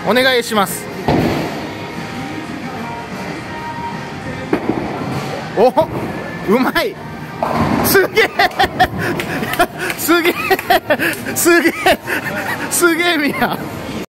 お願いします。お、うまい。すげえすげえすげえすげえみや。